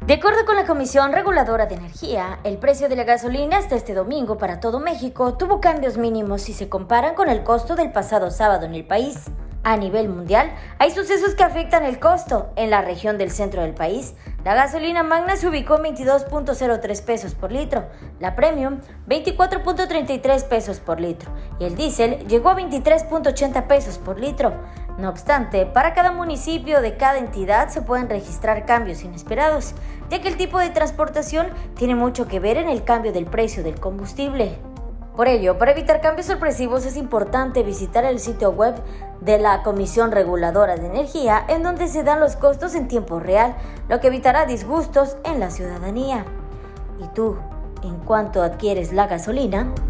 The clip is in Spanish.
De acuerdo con la Comisión Reguladora de Energía, el precio de la gasolina hasta este domingo para todo México tuvo cambios mínimos si se comparan con el costo del pasado sábado en el país. A nivel mundial, hay sucesos que afectan el costo. En la región del centro del país, la gasolina magna se ubicó en 22.03 pesos por litro, la premium 24.33 pesos por litro y el diésel llegó a 23.80 pesos por litro. No obstante, para cada municipio de cada entidad se pueden registrar cambios inesperados, ya que el tipo de transportación tiene mucho que ver en el cambio del precio del combustible. Por ello, para evitar cambios sorpresivos es importante visitar el sitio web de la Comisión Reguladora de Energía, en donde se dan los costos en tiempo real, lo que evitará disgustos en la ciudadanía. ¿Y tú, en cuánto adquieres la gasolina?